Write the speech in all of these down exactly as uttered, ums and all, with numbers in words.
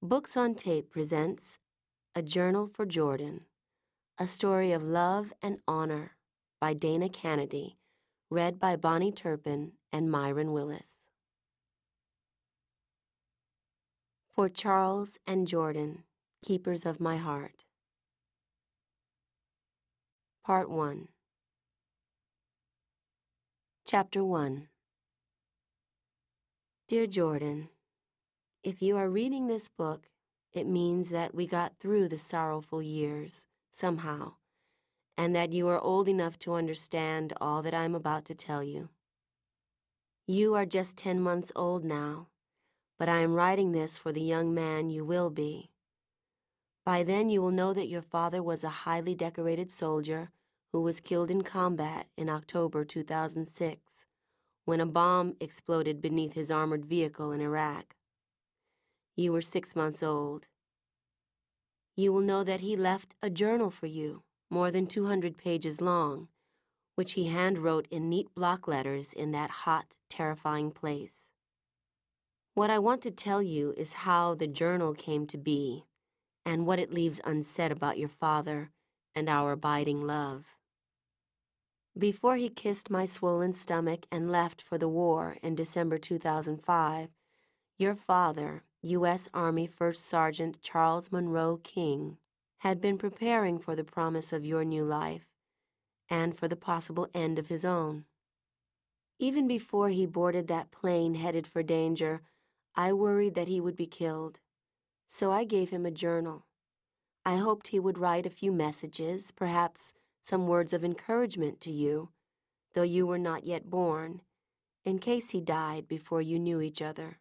Books on Tape presents A Journal for Jordan, a story of love and honor by Dana Canedy, read by Bahni Turpin and Mirron Willis. For Charles and Jordan, keepers of my heart. Part one. Chapter one. Dear Jordan, if you are reading this book, it means that we got through the sorrowful years, somehow, and that you are old enough to understand all that I am about to tell you. You are just ten months old now, but I am writing this for the young man you will be. By then you will know that your father was a highly decorated soldier who was killed in combat in October two thousand six, when a bomb exploded beneath his armored vehicle in Iraq. You were six months old. You will know that he left a journal for you, more than two hundred pages long, which he hand-wrote in neat block letters in that hot, terrifying place. What I want to tell you is how the journal came to be, and what it leaves unsaid about your father and our abiding love. Before he kissed my swollen stomach and left for the war in December two thousand five, your father, U S Army First Sergeant Charles Monroe King, had been preparing for the promise of your new life and for the possible end of his own. Even before he boarded that plane headed for danger, I worried that he would be killed. So I gave him a journal. I hoped he would write a few messages, perhaps some words of encouragement to you, though you were not yet born, in case he died before you knew each other.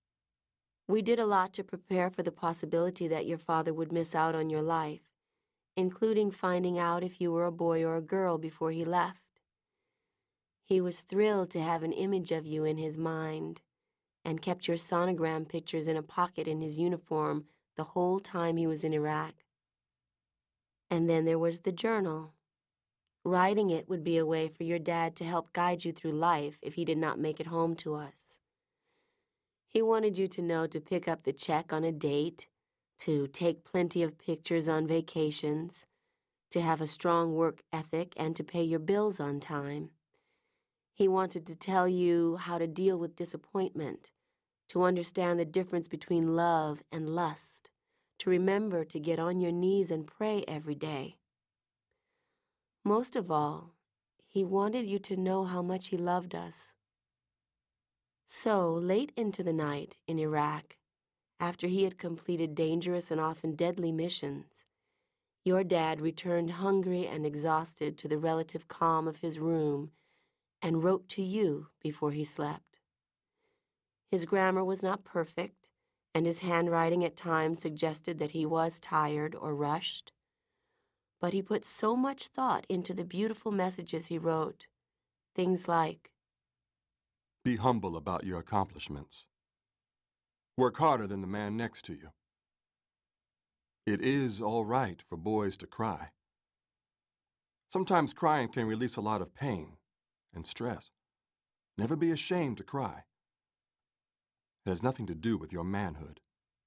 We did a lot to prepare for the possibility that your father would miss out on your life, including finding out if you were a boy or a girl before he left. He was thrilled to have an image of you in his mind and kept your sonogram pictures in a pocket in his uniform the whole time he was in Iraq. And then there was the journal. Writing it would be a way for your dad to help guide you through life if he did not make it home to us. He wanted you to know to pick up the check on a date, to take plenty of pictures on vacations, to have a strong work ethic, and to pay your bills on time. He wanted to tell you how to deal with disappointment, to understand the difference between love and lust, to remember to get on your knees and pray every day. Most of all, he wanted you to know how much he loved us. So, late into the night in Iraq, after he had completed dangerous and often deadly missions, your dad returned hungry and exhausted to the relative calm of his room and wrote to you before he slept. His grammar was not perfect, and his handwriting at times suggested that he was tired or rushed, but he put so much thought into the beautiful messages he wrote, things like, "Be humble about your accomplishments. Work harder than the man next to you. It is all right for boys to cry. Sometimes crying can release a lot of pain and stress. Never be ashamed to cry. It has nothing to do with your manhood."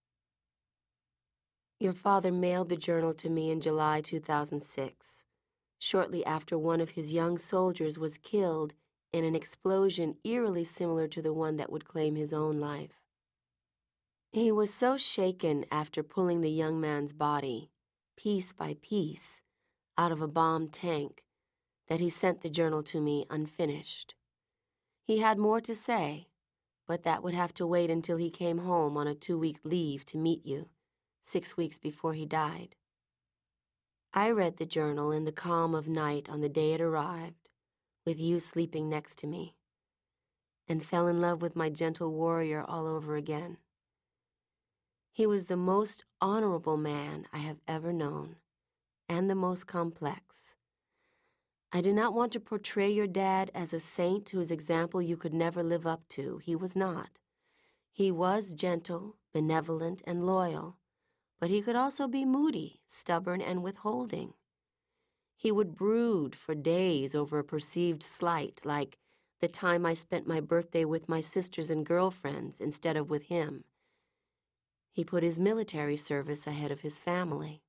Your father mailed the journal to me in July two thousand six, shortly after one of his young soldiers was killed in an explosion eerily similar to the one that would claim his own life. He was so shaken after pulling the young man's body, piece by piece, out of a bomb tank, that he sent the journal to me unfinished. He had more to say, but that would have to wait until he came home on a two-week leave to meet you, six weeks before he died. I read the journal in the calm of night on the day it arrived, with you sleeping next to me, and fell in love with my gentle warrior all over again. He was the most honorable man I have ever known, and the most complex. I do not want to portray your dad as a saint whose example you could never live up to. He was not. He was gentle, benevolent, and loyal, but he could also be moody, stubborn, and withholding. He would brood for days over a perceived slight, like the time I spent my birthday with my sisters and girlfriends instead of with him. He put his military service ahead of his family.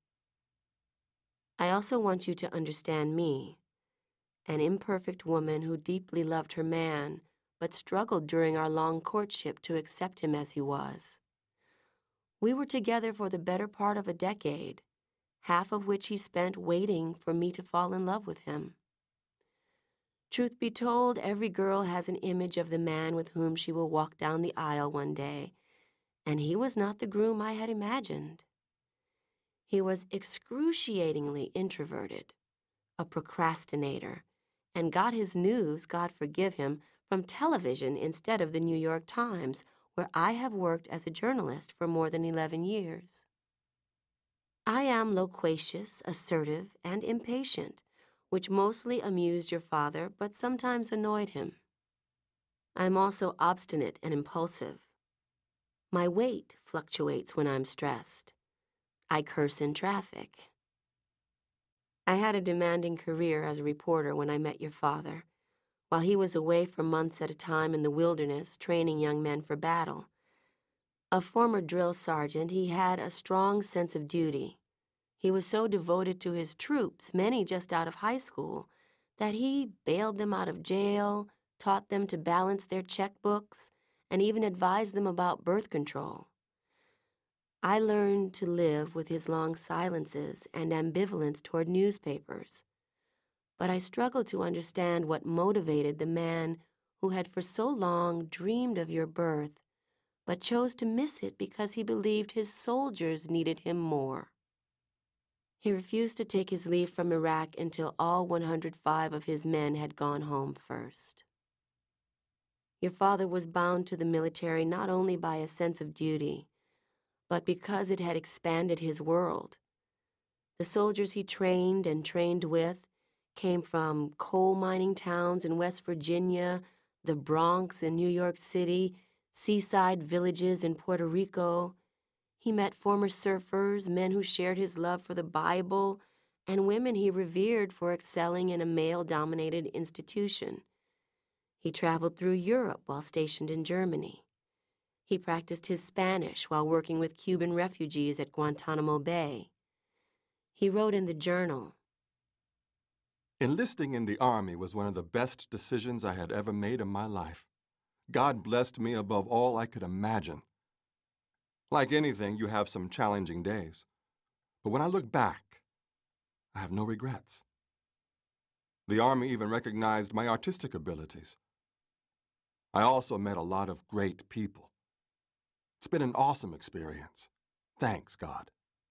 I also want you to understand me, an imperfect woman who deeply loved her man, but struggled during our long courtship to accept him as he was. We were together for the better part of a decade, half of which he spent waiting for me to fall in love with him. Truth be told, every girl has an image of the man with whom she will walk down the aisle one day, and he was not the groom I had imagined. He was excruciatingly introverted, a procrastinator, and got his news, God forgive him, from television instead of the New York Times, where I have worked as a journalist for more than eleven years. I am loquacious, assertive, and impatient, which mostly amused your father, but sometimes annoyed him. I am also obstinate and impulsive. My weight fluctuates when I'm stressed. I curse in traffic. I had a demanding career as a reporter when I met your father, while he was away for months at a time in the wilderness training young men for battle. A former drill sergeant, he had a strong sense of duty. He was so devoted to his troops, many just out of high school, that he bailed them out of jail, taught them to balance their checkbooks, and even advised them about birth control. I learned to live with his long silences and ambivalence toward newspapers, but I struggled to understand what motivated the man who had for so long dreamed of your birth, but chose to miss it because he believed his soldiers needed him more. He refused to take his leave from Iraq until all one hundred five of his men had gone home first. Your father was bound to the military not only by a sense of duty, but because it had expanded his world. The soldiers he trained and trained with came from coal mining towns in West Virginia, the Bronx in New York City, seaside villages in Puerto Rico. He met former surfers, men who shared his love for the Bible, and women he revered for excelling in a male-dominated institution. He traveled through Europe while stationed in Germany. He practiced his Spanish while working with Cuban refugees at Guantanamo Bay. He wrote in the journal, Enlisting in the Army was one of the best decisions I had ever made in my life. God blessed me above all I could imagine. Like anything, you have some challenging days. But when I look back, I have no regrets. The Army even recognized my artistic abilities. I also met a lot of great people. It's been an awesome experience. Thanks, God.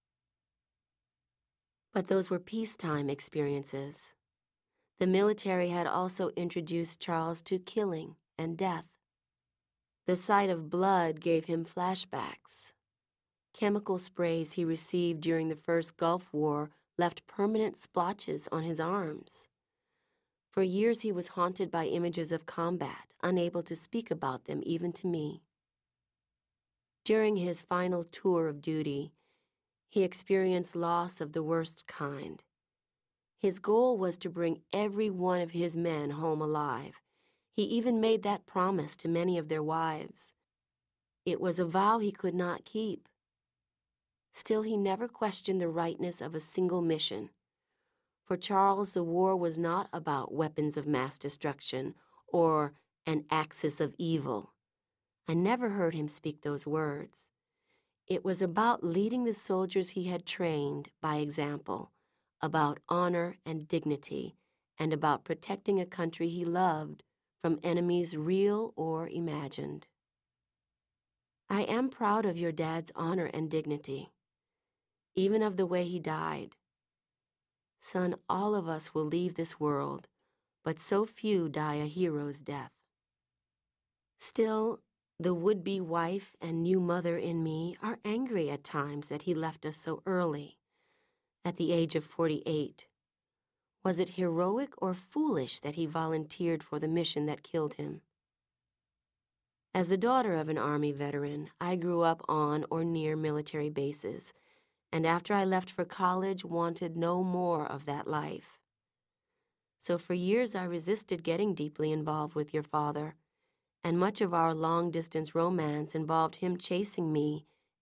But those were peacetime experiences. The military had also introduced Charles to killing and death. The sight of blood gave him flashbacks. Chemical sprays he received during the first Gulf War left permanent splotches on his arms. For years he was haunted by images of combat, unable to speak about them even to me. During his final tour of duty, he experienced loss of the worst kind. His goal was to bring every one of his men home alive. He even made that promise to many of their wives. It was a vow he could not keep. Still, he never questioned the rightness of a single mission. For Charles, the war was not about weapons of mass destruction or an axis of evil. I never heard him speak those words. It was about leading the soldiers he had trained by example, about honor and dignity, and about protecting a country he loved from enemies real or imagined. I am proud of your dad's honor and dignity, even of the way he died. Son, all of us will leave this world, but so few die a hero's death. Still, the would-be wife and new mother in me are angry at times that he left us so early, at the age of forty-eight. Was it heroic or foolish that he volunteered for the mission that killed him? As the daughter of an Army veteran, I grew up on or near military bases, and after I left for college, wanted no more of that life. So for years I resisted getting deeply involved with your father, and much of our long-distance romance involved him chasing me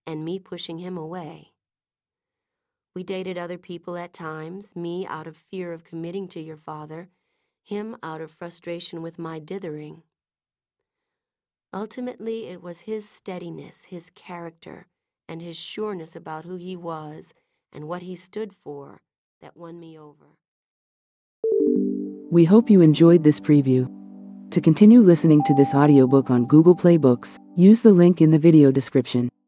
and me pushing him away. We dated other people at times, me out of fear of committing to your father, him out of frustration with my dithering. Ultimately, it was his steadiness, his character, and his sureness about who he was and what he stood for that won me over. We hope you enjoyed this preview. To continue listening to this audiobook on Google Play Books, use the link in the video description.